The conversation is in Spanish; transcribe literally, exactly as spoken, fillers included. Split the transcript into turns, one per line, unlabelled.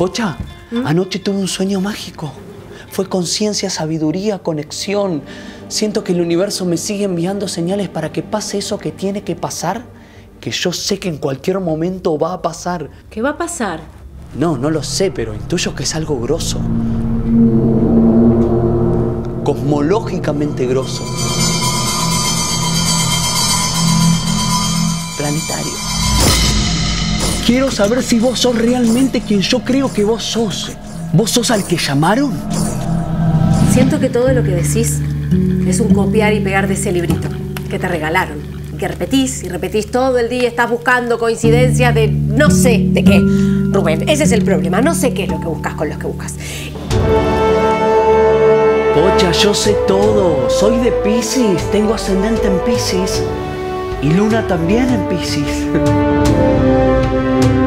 Pocha, ¿Mm? Anoche tuve un sueño mágico. Fue conciencia, sabiduría, conexión. Siento que el universo me sigue enviando señales para que pase eso que tiene que pasar, que yo sé que en cualquier momento va a pasar.
¿Qué va a pasar?
No, no lo sé, pero intuyo que es algo grosso. Cosmológicamente grosso. Planetario. Quiero saber si vos sos realmente quien yo creo que vos sos. ¿Vos sos al que llamaron?
Siento que todo lo que decís es un copiar y pegar de ese librito que te regalaron. Y que repetís y repetís todo el día, estás buscando coincidencias de no sé de qué. Rubén, ese es el problema. No sé qué es lo que buscas con los que buscas.
Pocha, yo sé todo. Soy de Piscis, tengo ascendente en Piscis. Y Luna también en Piscis.